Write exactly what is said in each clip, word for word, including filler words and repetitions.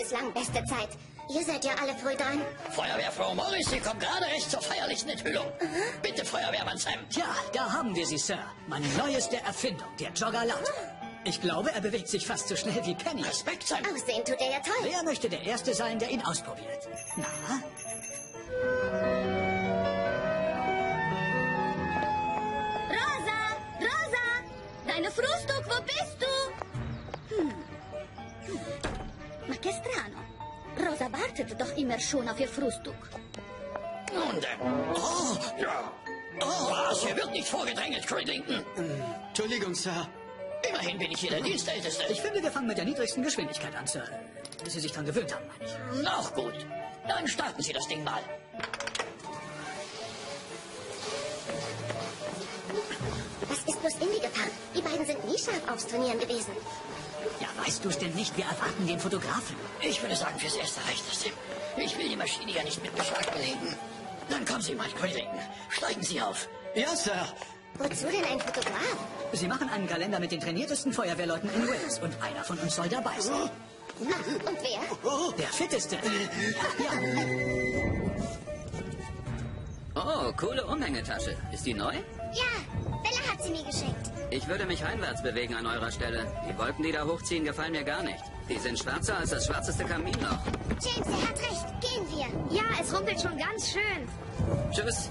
bislang beste Zeit. Ihr seid ja alle früh dran. Feuerwehrfrau Morris, Sie kommt gerade recht zur feierlichen Enthüllung. Mhm. Bitte, Feuerwehrmann Sam. Tja, da haben wir sie, Sir. Meine neueste Erfindung, der Jogger Latte. Ich glaube, er bewegt sich fast so schnell wie Penny. Respekt, Sam. Aussehen tut er ja toll. Wer möchte der Erste sein, der ihn ausprobiert? Na? Rosa! Rosa! Deine Frühstück, wo bist du? Hm. Hm. Ma che strano. Rosa wartet doch immer schon auf ihr Frühstück. Nun denn. Oh, ja. Oh, was? Hier wird nicht vorgedrängelt, Cridlington. Ähm, Entschuldigung, Sir. Immerhin bin ich hier der Dienstälteste. Ich finde, wir fangen mit der niedrigsten Geschwindigkeit an, Sir. Bis Sie sich dran gewöhnt haben, meine ich. Noch gut. Dann starten Sie das Ding mal. Was ist bloß in die Gefahr? Die beiden sind nie scharf aufs Trainieren gewesen. Ja, weißt du es denn nicht? Wir erwarten den Fotografen. Ich würde sagen, fürs Erste reicht das, Tim. Ich will die Maschine ja nicht mit Beschlag belegen. Dann kommen Sie mal, Cridlington. Steigen Sie auf. Ja, Sir. Wozu denn ein Fotograf? Sie machen einen Kalender mit den trainiertesten Feuerwehrleuten in Wales und einer von uns soll dabei sein. Ach, und wer? Der fitteste. Ja. Oh, coole Umhängetasche. Ist die neu? Ja, Bella hat sie mir geschenkt. Ich würde mich heimwärts bewegen an eurer Stelle. Die Wolken, die da hochziehen, gefallen mir gar nicht. Die sind schwärzer als das schwarzeste Kaminloch. James, er hat recht. Gehen wir. Ja, es rumpelt schon ganz schön. Tschüss.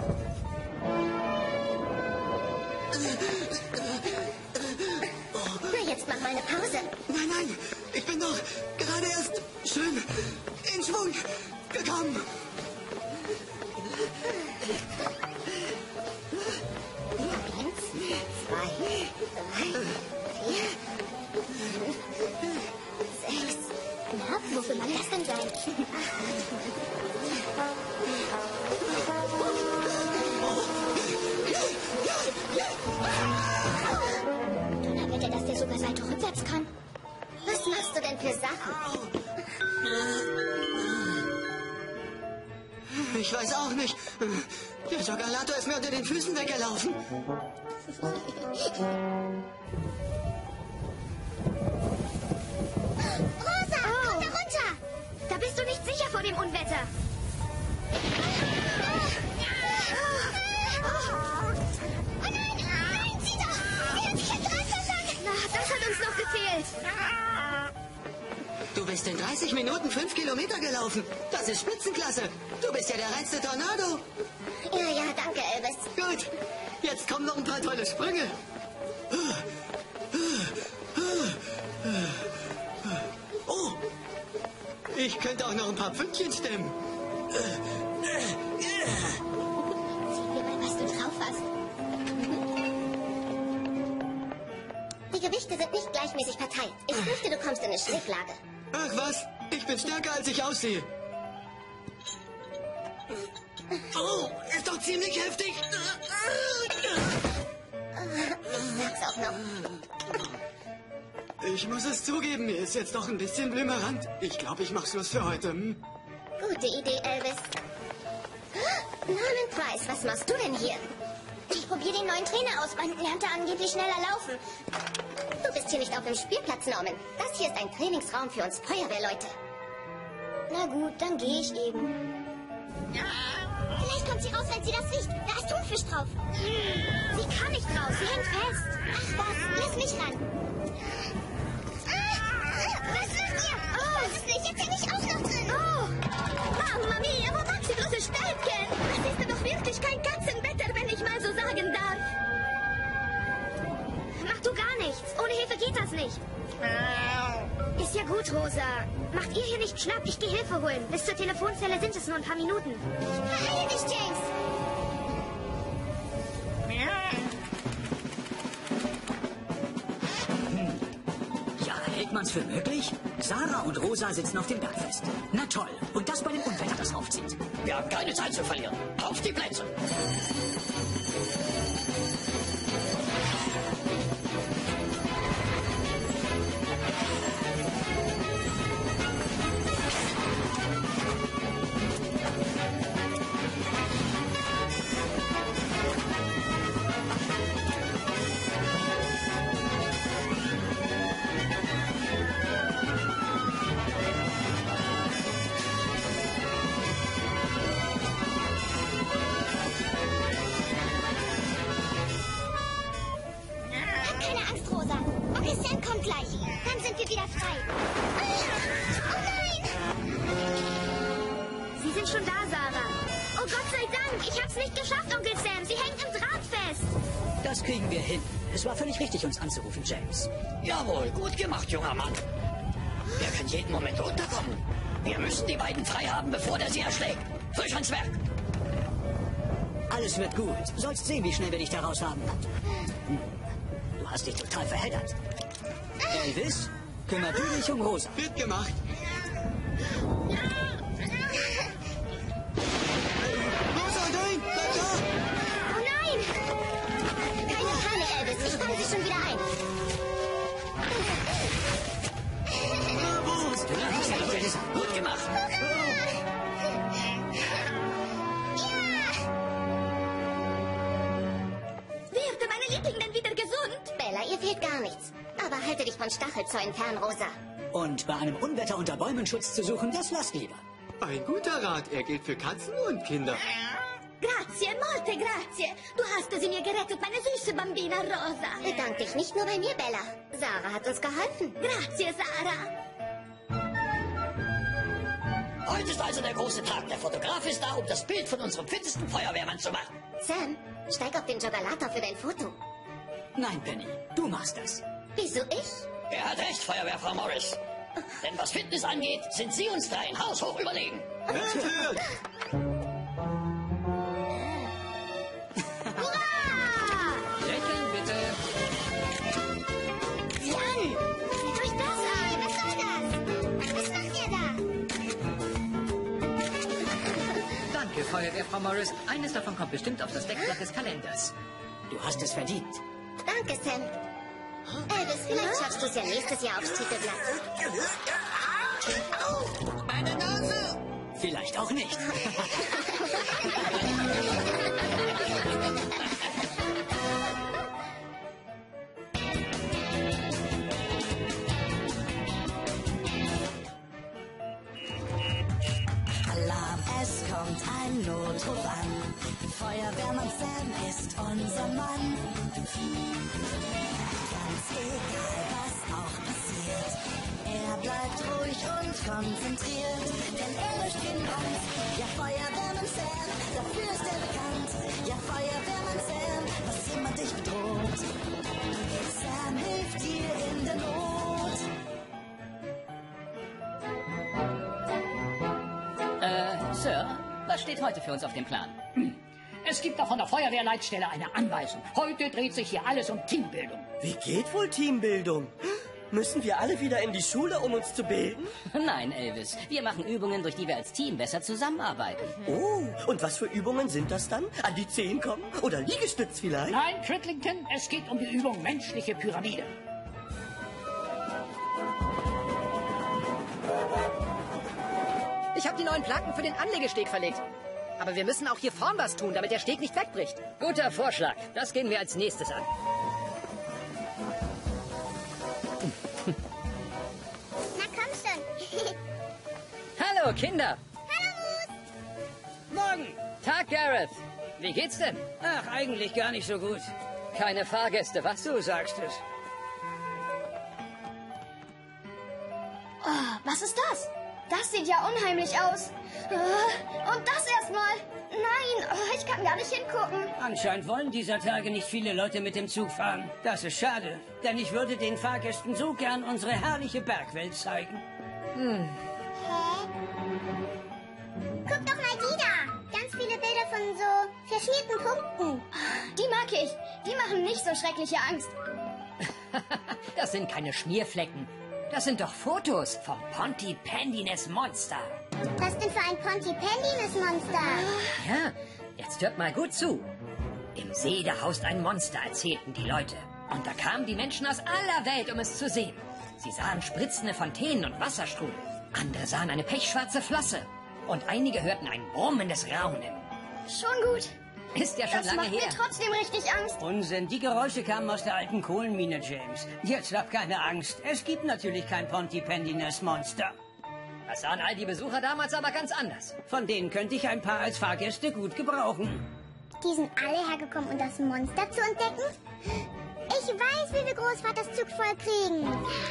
Na, jetzt mach mal eine Pause. Nein, nein, ich bin doch gerade erst schön in Schwung gekommen. Eins, zwei, drei, vier, sechs. Na, wofür mag das denn sein? Donnerwetter, dass der sogar Seite rückwärts kann. Was machst du denn für Sachen? Ich weiß auch nicht. Der Joggalator ist mir unter den Füßen weggelaufen. Rosa, Oh. komm da runter! Da bist du nicht sicher vor dem Unwetter. Oh nein, nein, sieh doch! Sie hat sich jetzt reinversandt! Na, das hat uns noch gefehlt. Du bist in dreißig Minuten fünf Kilometer gelaufen. Das ist Spitzenklasse. Du bist ja der reinste Tornado. Ja, ja, danke, Elvis. Gut, jetzt kommen noch ein paar tolle Sprünge. Oh, ich könnte auch noch ein paar Pünktchen stemmen. Sieh mir mal, was du drauf hast. Die Gewichte sind nicht gleichmäßig verteilt. Ich fürchte, du kommst in eine Schräglage. Ach was, ich bin stärker, als ich aussehe. Oh, ist doch ziemlich heftig. Ich sag's auch noch. Ich muss es zugeben, mir ist jetzt doch ein bisschen blümerant. Ich glaube, ich mach Schluss für heute. Hm? Gute Idee, Elvis. Norman Price, was machst du denn hier? Ich probiere den neuen Trainer aus. Man lernte angeblich schneller laufen. Du bist hier nicht auf dem Spielplatz, Norman. Das hier ist ein Trainingsraum für uns Feuerwehrleute. Na gut, dann gehe ich eben. Vielleicht kommt sie raus, wenn sie das riecht. Da ist Thunfisch drauf. Sie kann nicht raus, sie hängt fest. Ach was, lass mich ran. Ah, was macht ihr? Oh, was ist nicht? Jetzt hänge ich auch noch drin. Oh, Mamma mia, wo mag sie bloße Stelzchen? Das ist doch wirklich kein Katzenwetter, wenn ich mal so sagen darf. Mach du gar nichts. Ohne Hilfe geht das nicht. Ist ja gut, Rosa. Macht ihr hier nicht schlapp. Ich gehe Hilfe holen. Bis zur Telefonzelle sind es nur ein paar Minuten. Beeile dich, James. Ja, hält man's für möglich? Sarah und Rosa sitzen auf dem Berg fest. Na toll. Und das bei dem Unwetter, das aufzieht. Wir haben keine Zeit zu verlieren. Auf die Plätze. gleich. Dann sind wir wieder frei. Oh nein! Sie sind schon da, Sarah. Oh Gott sei Dank. Ich hab's nicht geschafft, Onkel Sam. Sie hängt im Draht fest. Das kriegen wir hin. Es war völlig richtig, uns anzurufen, James. Jawohl, gut gemacht, junger Mann. Er kann jeden Moment runterkommen. Wir müssen die beiden frei haben, bevor der sie erschlägt. Frisch ans Werk. Alles wird gut. Sollst sehen, wie schnell wir dich da raus haben. Hm. Du hast dich total verheddert. Elvis, kümmer du dich um Rosa. Wird gemacht. Rosa, nein! Bleib da! Oh nein! Keine Panik, Elvis. Ich fange sie schon wieder ein. Gut gemacht. Wird meine Liebling denn wieder gesund? Bella, ihr fehlt gar nichts. Aber halte dich von Stachelzäunen fern, Rosa. Und bei einem Unwetter unter Bäumen Schutz zu suchen, das lasst lieber. Ein guter Rat. Er gilt für Katzen und Kinder. Grazie, molte grazie. Du hast sie mir gerettet, meine süße Bambina Rosa. Bedank dich nicht nur bei mir, Bella. Sarah hat uns geholfen. Grazie, Sarah. Heute ist also der große Tag. Der Fotograf ist da, um das Bild von unserem fittesten Feuerwehrmann zu machen. Sam, steig auf den Joggalator für dein Foto. Nein, Penny, du machst das. Wieso ich? Er hat recht, Feuerwehrfrau Morris. Denn was Fitness angeht, sind Sie uns dreien haushoch überlegen. Hört, hört! Lächeln bitte. Jan! Seht euch das an! Was soll das? Was macht ihr da? Danke, Feuerwehrfrau Morris. Eines davon kommt bestimmt auf das Deckblatt des Kalenders. Du hast es verdient. Danke, Sam. Elvis, vielleicht schaffst du es ja nächstes Jahr aufs Titelblatt. Meine Nase! Vielleicht auch nicht. Alarm, es kommt ein Notruf an. Feuerwehrmann Sam ist unser Mann. Ganz egal, was auch passiert, er bleibt ruhig und konzentriert, denn er löscht den Brand. Ja, Feuerwehrmann Sam, dafür ist er bekannt. Ja, Feuerwehrmann Sam, was jemand dich bedroht. Sam hilft dir in der Not. Äh, Sir, was steht heute für uns auf dem Plan? Es gibt doch von der Feuerwehrleitstelle eine Anweisung. Heute dreht sich hier alles um Teambildung. Wie geht wohl Teambildung? Müssen wir alle wieder in die Schule, um uns zu bilden? Nein, Elvis. Wir machen Übungen, durch die wir als Team besser zusammenarbeiten. Oh, und was für Übungen sind das dann? An die Zehen kommen? Oder Liegestütz vielleicht? Nein, Crittlington, es geht um die Übung menschliche Pyramide. Ich habe die neuen Planken für den Anlegesteg verlegt. Aber wir müssen auch hier vorn was tun, damit der Steg nicht wegbricht. Guter Vorschlag. Das gehen wir als nächstes an. Na komm schon. Hallo, Kinder. Hallo, Moose. Morgen. Tag, Gareth. Wie geht's denn? Ach, eigentlich gar nicht so gut. Keine Fahrgäste, was? Du sagst es. Oh, was ist das? Das sieht ja unheimlich aus. Und das erstmal. Nein, oh, ich kann gar nicht hingucken. Anscheinend wollen dieser Tage nicht viele Leute mit dem Zug fahren. Das ist schade, denn ich würde den Fahrgästen so gern unsere herrliche Bergwelt zeigen. Hä? Guck doch mal die da. Ganz viele Bilder von so verschmierten Punkten. Die mag ich. Die machen nicht so schreckliche Angst. Das sind keine Schmierflecken. Das sind doch Fotos vom Pontypandynes Monster. Was denn für ein Pontypandynes Monster? Ja, jetzt hört mal gut zu. Im See, da haust ein Monster, erzählten die Leute. Und da kamen die Menschen aus aller Welt, um es zu sehen. Sie sahen spritzende Fontänen und Wasserstrudel. Andere sahen eine pechschwarze Flosse. Und einige hörten ein brummendes Raunen. Schon gut. Ist ja schon Das lange macht her. mir trotzdem richtig Angst. Unsinn, die Geräusche kamen aus der alten Kohlenmine, James. Jetzt hab keine Angst. Es gibt natürlich kein Pontypandynes Monster. Das sahen all die Besucher damals aber ganz anders. Von denen könnte ich ein paar als Fahrgäste gut gebrauchen. Die sind alle hergekommen, um das Monster zu entdecken? Ich Ich weiß, wie wir Großvaters Zug voll kriegen.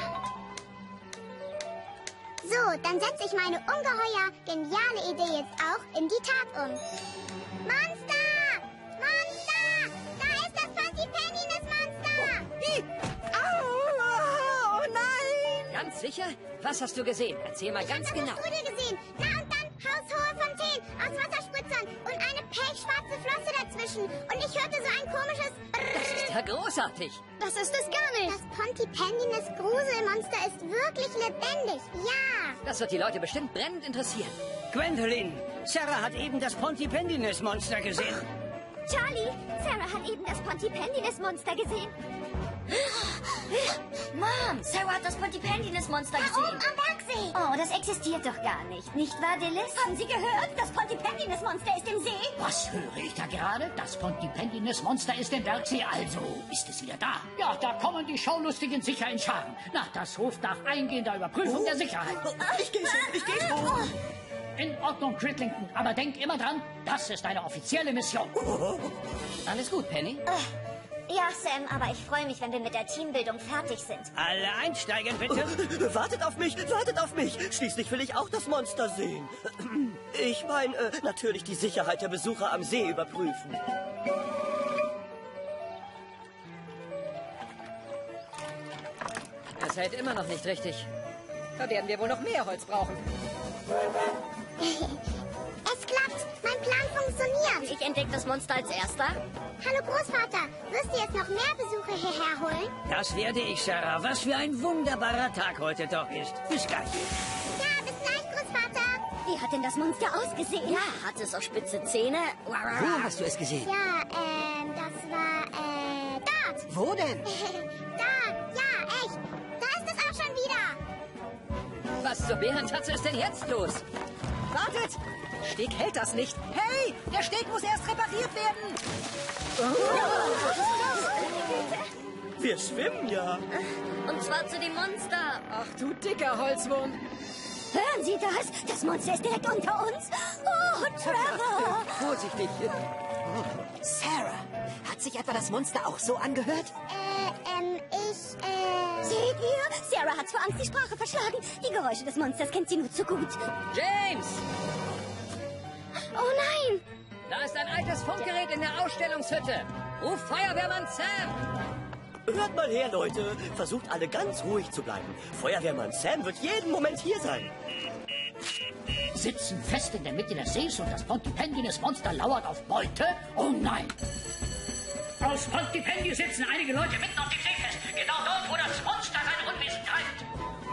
So, dann setze ich meine ungeheuer geniale Idee jetzt auch in die Tat um. Monster! Monster! Da ist das Pontypenninus-Monster! Oh, oh nein! Ganz sicher? Was hast du gesehen? Erzähl mal ganz ich hab genau. das Strudel gesehen. Da und dann haushohe Fontänen aus Wasserspritzern und eine pechschwarze Flosse dazwischen. Und ich hörte so ein komisches... Das ist ja großartig. Das ist es gar nicht. Das Pontypenninus Gruselmonster ist wirklich lebendig. Ja. Das wird die Leute bestimmt brennend interessieren. Gwendolyn, Sarah hat eben das Pontypenninus-Monster gesehen. Charlie, Sarah hat eben das Pontypenninus-Monster gesehen. Mom, Sarah hat das Pontypenninus-Monster gesehen. Da oben am Bergsee. Oh, das existiert doch gar nicht. Nicht wahr, Dillis? Haben Sie gehört? Das Pontypenninus-Monster ist im See. Was höre ich da gerade? Das Pontypenninus-Monster ist im Bergsee, also ist es wieder da. Ja, da kommen die Schaulustigen sicher in Scharen. Nach das Hof nach eingehender Überprüfung Oh. der Sicherheit. Ich gehe schon, ich gehe schon. In Ordnung, Cridlington, aber denk immer dran, das ist eine offizielle Mission. Alles gut, Penny? Ja, Sam, aber ich freue mich, wenn wir mit der Teambildung fertig sind. Alle einsteigen, bitte. Wartet auf mich, wartet auf mich. Schließlich will ich auch das Monster sehen. Ich meine, äh, natürlich die Sicherheit der Besucher am See überprüfen. Das hält immer noch nicht richtig. Da werden wir wohl noch mehr Holz brauchen. Es klappt. Mein Plan funktioniert. Ich entdecke das Monster als Erster. Hallo Großvater, wirst du jetzt noch mehr Besucher hierher holen? Das werde ich, Sarah. Was für ein wunderbarer Tag heute doch ist. Bis gleich. Ja, bis gleich, Großvater. Wie hat denn das Monster ausgesehen? Ja, hat es auch spitze Zähne? Wo hast du es gesehen? Ja, ähm, das war, äh, dort. Wo denn? Da, ja, echt. Da ist es auch schon wieder. Was zur Bärentatze ist denn jetzt los? Wartet! Steg hält das nicht. Hey, der Steg muss erst repariert werden. Wir schwimmen ja. Und zwar zu dem Monster. Ach du dicker Holzwurm. Hören Sie das? Das Monster ist direkt unter uns. Oh, Trevor. Vorsichtig. Sarah, hat sich etwa das Monster auch so angehört? Äh, ähm, ich, äh... Seht ihr? Sarah hat vor Angst die Sprache verschlagen. Die Geräusche des Monsters kennt sie nur zu gut. James! Oh nein! Da ist ein altes Funkgerät in der Ausstellungshütte. Ruf Feuerwehrmann Sam! Hört mal her, Leute. Versucht alle ganz ruhig zu bleiben. Feuerwehrmann Sam wird jeden Moment hier sein. Sitzen fest in der Mitte des Sees und das Pontypenninus-Monster lauert auf Beute? Oh nein! Aus Pontypendy sitzen einige Leute mitten auf dem See fest. Genau dort, wo das Monster sein Unwesen treibt.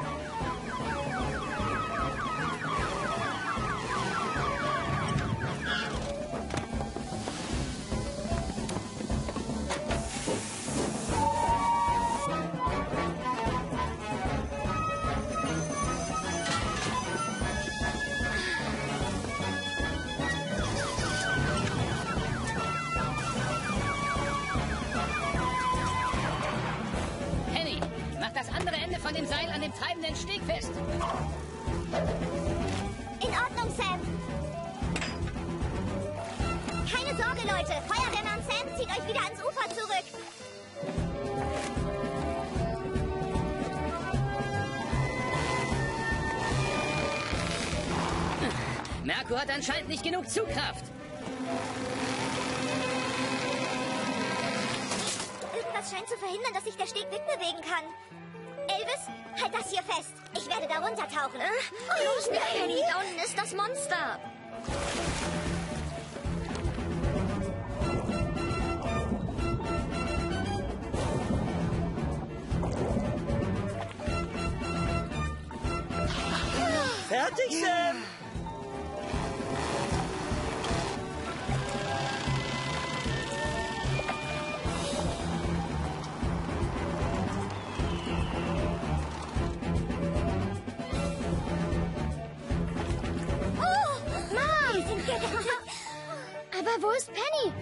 Penny, mach das andere Ende von dem Seil an dem treibenden Steg fest. In Ordnung, Sam. Keine Sorge, Leute. Feuerwehrmann Sam zieht euch wieder ans Ufer zurück. Merkur hat anscheinend nicht genug Zugkraft. Irgendwas scheint zu verhindern, dass sich der Steg wegbewegen kann. Elvis, halt das hier fest. Ich werde da runtertauchen. Oh, los, Penny, da unten ist das Monster. Fertig, Sam? Oh, Mom! Wir sind gerettet. Aber wo ist Penny?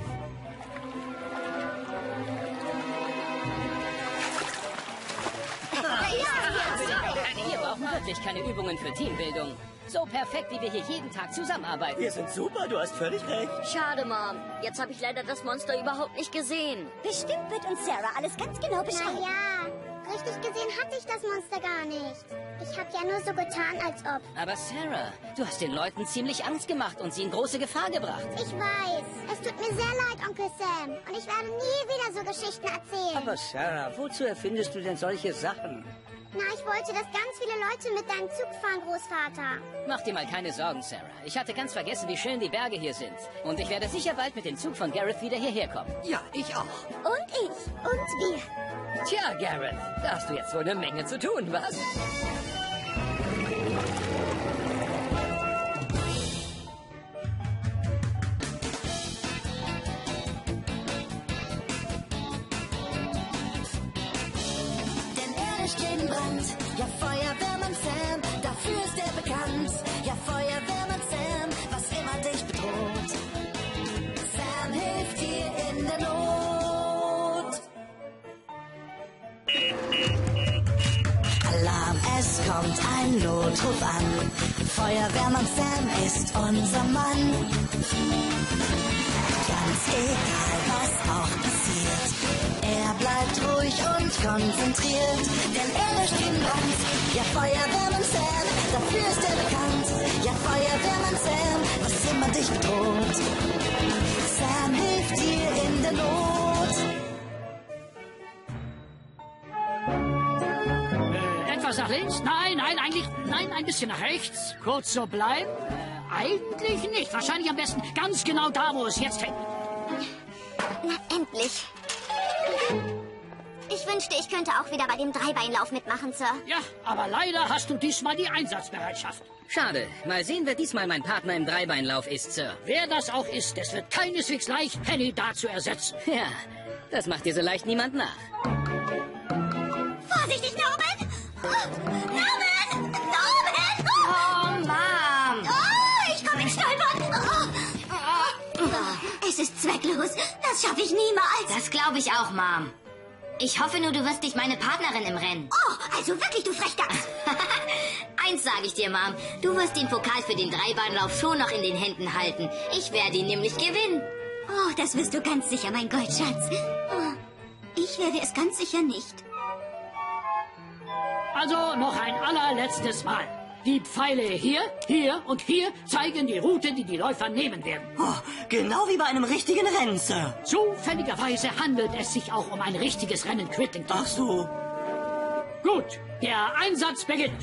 Penny, wir brauchen brauchen wirklich keine Übungen für Teambildung. So perfekt, wie wir hier jeden Tag zusammenarbeiten. Wir sind super, du hast völlig recht. Schade, Mom. Jetzt habe ich leider das Monster überhaupt nicht gesehen. Bestimmt wird uns Sarah alles ganz genau beschreiben. Na ja, richtig gesehen hatte ich das Monster gar nicht. Ich habe ja nur so getan, als ob. Aber Sarah, du hast den Leuten ziemlich Angst gemacht und sie in große Gefahr gebracht. Ich weiß. Es tut mir sehr leid, Onkel Sam. Und ich werde nie wieder so Geschichten erzählen. Aber Sarah, wozu erfindest du denn solche Sachen? Na, ich wollte, dass ganz viele Leute mit deinem Zug fahren, Großvater. Mach dir mal keine Sorgen, Sarah. Ich hatte ganz vergessen, wie schön die Berge hier sind. Und ich werde sicher bald mit dem Zug von Gareth wieder hierher kommen. Ja, ich auch. Und ich. Und wir. Tja, Gareth, da hast du jetzt wohl eine Menge zu tun, was? Ja, Feuerwehrmann Sam, dafür ist er bekannt. Ja, Feuerwehrmann Sam, was immer dich bedroht. Sam hilft dir in der Not. Alarm, es kommt ein Notruf an. Feuerwehrmann Sam ist unser Mann. Ganz egal, was auch passiert. Er bleibt ruhig und konzentriert, denn er löscht den Brand. Ja, Feuerwehrmann Sam, dafür ist er bekannt. Ja, Feuerwehrmann Sam, was immer dich bedroht. Sam hilft dir in der Not. Äh, etwas nach links? Nein, nein, eigentlich, nein, ein bisschen nach rechts. Kurz so bleiben? Äh, eigentlich nicht. Wahrscheinlich am besten ganz genau da, wo es jetzt hängt. Na, endlich. Ich wünschte, ich könnte auch wieder bei dem Dreibeinlauf mitmachen, Sir. Ja, aber leider hast du diesmal die Einsatzbereitschaft. Schade. Mal sehen, wer diesmal mein Partner im Dreibeinlauf ist, Sir. Wer das auch ist, es wird keineswegs leicht, Penny da zu ersetzen. Ja, das macht dir so leicht niemand nach. Vorsichtig, Norman! Oh, Norman! Norman! Oh, Mom! Oh, ich komme in Stolpern! Oh, oh, oh. Es ist zwecklos. Das schaffe ich niemals. Das glaube ich auch, Mom. Ich hoffe nur, du wirst nicht meine Partnerin im Rennen. Oh, also wirklich, du Frechdachs. Eins sage ich dir, Mom. Du wirst den Pokal für den Dreibeinlauf schon noch in den Händen halten. Ich werde ihn nämlich gewinnen. Oh, das wirst du ganz sicher, mein Goldschatz. Oh, ich werde es ganz sicher nicht. Also noch ein allerletztes Mal. Die Pfeile hier, hier und hier zeigen die Route, die die Läufer nehmen werden. Oh, genau wie bei einem richtigen Rennen, Sir. Zufälligerweise handelt es sich auch um ein richtiges Rennen Crittington. Ach so. Gut, der Einsatz beginnt.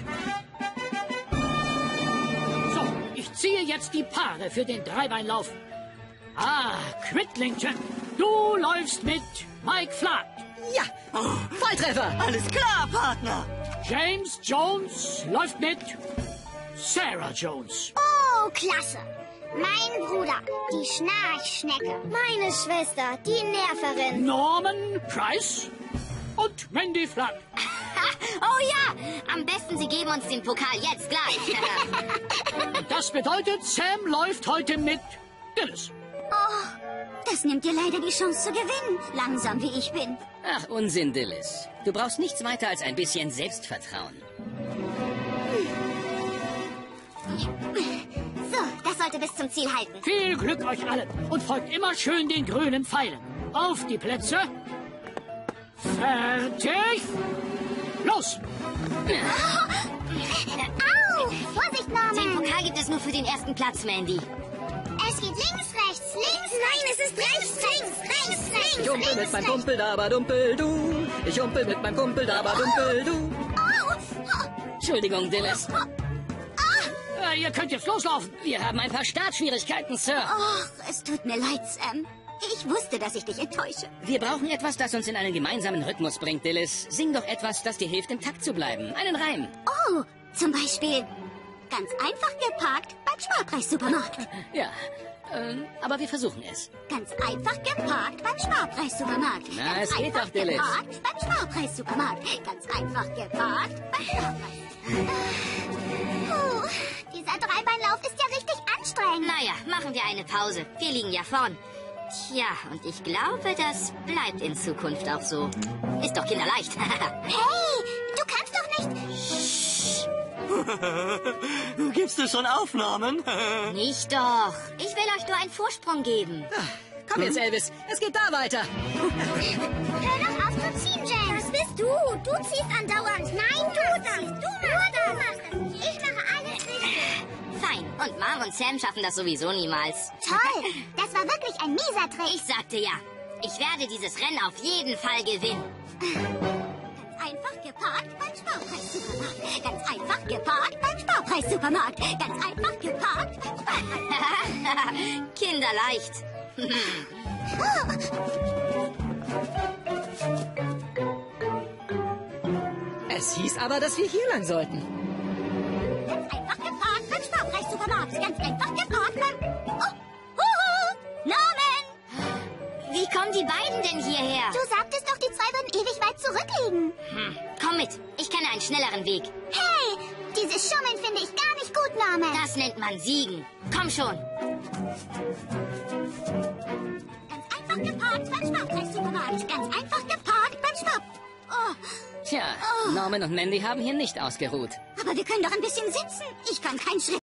So, ich ziehe jetzt die Paare für den Dreibeinlauf. Ah, Cridlington, du läufst mit Mike Flatt. Ja, oh, Volltreffer. Alles klar, Partner. James Jones läuft mit Sarah Jones. Oh, klasse. Mein Bruder, die Schnarchschnecke. Meine Schwester, die Nerverin. Norman Price und Mandy Flatt. Oh ja, am besten Sie geben uns den Pokal jetzt gleich. Und das bedeutet, Sam läuft heute mit Dillis. Oh, das nimmt dir leider die Chance zu gewinnen, langsam wie ich bin. Ach, Unsinn, Dillis. Du brauchst nichts weiter als ein bisschen Selbstvertrauen. So, das sollte bis zum Ziel halten. Viel Glück euch allen und folgt immer schön den grünen Pfeilen. Auf die Plätze. Fertig. Los. Au! Vorsicht, Norman. Den Pokal gibt es nur für den ersten Platz, Mandy. Es geht links, rechts, links, nein, es ist rechts, rechts, rechts, rechts. Ich humpel mit meinem Kumpel, aber dumpel du. Ich humpel mit meinem Kumpel, aber dumpel du. Entschuldigung, Dillis. Äh, ihr könnt jetzt loslaufen. Wir haben ein paar Startschwierigkeiten, Sir. Ach, es tut mir leid, Sam. Ich wusste, dass ich dich enttäusche. Wir brauchen etwas, das uns in einen gemeinsamen Rhythmus bringt, Dillis. Sing doch etwas, das dir hilft, im Takt zu bleiben. Einen Reim. Oh, zum Beispiel ganz einfach geparkt beim Sparpreissupermarkt. Ja, ähm, aber wir versuchen es. Ganz einfach geparkt beim Sparpreissupermarkt. Na, ganz es geht einfach doch, Dillis. geparkt beim Sparpreissupermarkt. Ganz einfach geparkt beim Sparpreis. Puh, dieser Dreibeinlauf ist ja richtig anstrengend. Naja, machen wir eine Pause. Wir liegen ja vorn. Tja, und ich glaube, das bleibt in Zukunft auch so. Ist doch kinderleicht. Hey, du kannst doch nicht... Gibst du schon Aufnahmen? Nicht doch. Ich will euch nur einen Vorsprung geben. Komm jetzt, Elvis. Es geht da weiter. Hör doch auf zu ziehen, James. Das bist du. Du ziehst andauernd. Nein, du ziehst. Du machst das. Ich mache alles richtig. Fein. Und Mom und Sam schaffen das sowieso niemals. Toll. Das war wirklich ein mieser Trick. Ich sagte ja. Ich werde dieses Rennen auf jeden Fall gewinnen. Einfach geparkt beim Sparpreis-Supermarkt. Ganz einfach geparkt beim Sparpreis-Supermarkt. Ganz einfach geparkt beim Sparpreis. Kinderleicht. Es hieß aber, dass wir hier lang sollten. Ganz einfach geparkt beim Sparpreis-Supermarkt. Ganz einfach geparkt beim... Oh, huhu, Norman! Wie kommen die beiden denn hierher? Du sagtest doch, die zwei würden ewig weit zurückliegen. Hm. Komm mit. Ich kenne einen schnelleren Weg. Hey, dieses Schummeln finde ich gar nicht gut, Norman. Das nennt man Siegen. Komm schon. Ganz einfach geparkt beim Sparpreis-Supermarkt. Ganz einfach geparkt beim Spar... Oh. Tja, Oh. Norman und Mandy haben hier nicht ausgeruht. Aber wir können doch ein bisschen sitzen. Ich kann keinen Schritt